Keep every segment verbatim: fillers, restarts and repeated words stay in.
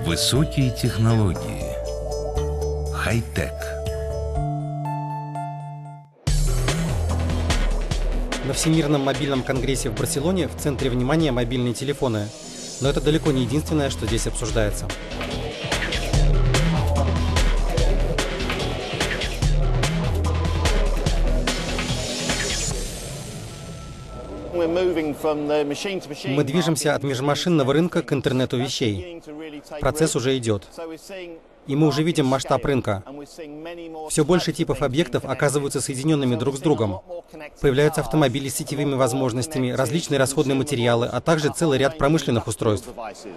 Высокие технологии. Хай-тек. На Всемирном мобильном конгрессе в Барселоне в центре внимания мобильные телефоны. Но это далеко не единственное, что здесь обсуждается. Мы движемся от межмашинного рынка к интернету вещей. Процесс уже идет. И мы уже видим масштаб рынка. Все больше типов объектов оказываются соединенными друг с другом. Появляются автомобили с сетевыми возможностями, различные расходные материалы, а также целый ряд промышленных устройств.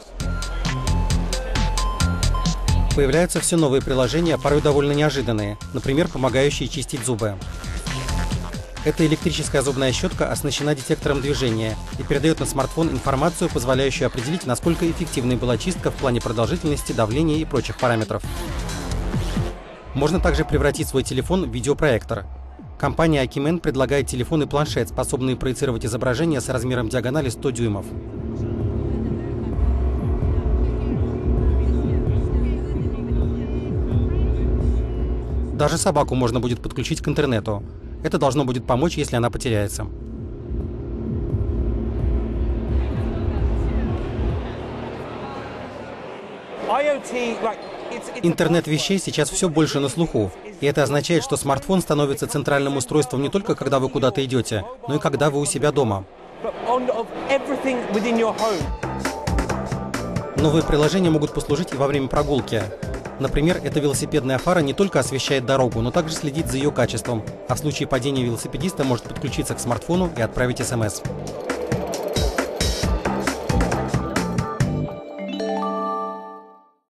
Появляются все новые приложения, порой довольно неожиданные, например, помогающие чистить зубы. Эта электрическая зубная щетка оснащена детектором движения и передает на смартфон информацию, позволяющую определить, насколько эффективной была чистка в плане продолжительности, давления и прочих параметров. Можно также превратить свой телефон в видеопроектор. Компания Acumen предлагает телефон и планшет, способные проецировать изображение с размером диагонали сто дюймов. Даже собаку можно будет подключить к интернету. Это должно будет помочь, если она потеряется. Интернет вещей сейчас все больше на слуху. И это означает, что смартфон становится центральным устройством не только когда вы куда-то идете, но и когда вы у себя дома. Новые приложения могут послужить и во время прогулки. Например, эта велосипедная фара не только освещает дорогу, но также следит за ее качеством, а в случае падения велосипедиста может подключиться к смартфону и отправить эс эм эс.